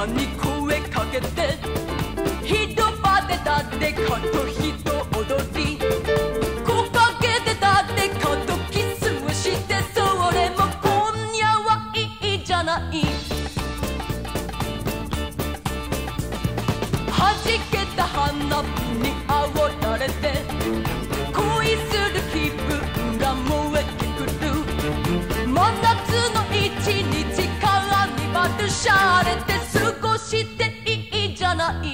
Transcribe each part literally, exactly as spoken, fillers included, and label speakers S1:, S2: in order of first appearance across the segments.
S1: さんに声かけて、広場で誰かと人踊り、木陰で誰かとキスをして、それも今夜はいいじゃない。はじけた花火に煽られて、恋する気分が燃えてくる。真夏の一日カーニバルしゃれて過ごしていいじゃない。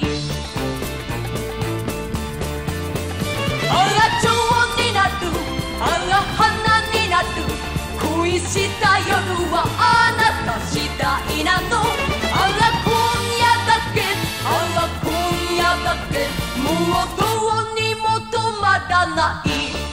S1: あら蝶になる、あら花になる、恋した夜はあなた次第なの。あら今夜だけ、あら今夜だけ、もうどうにも止まらない。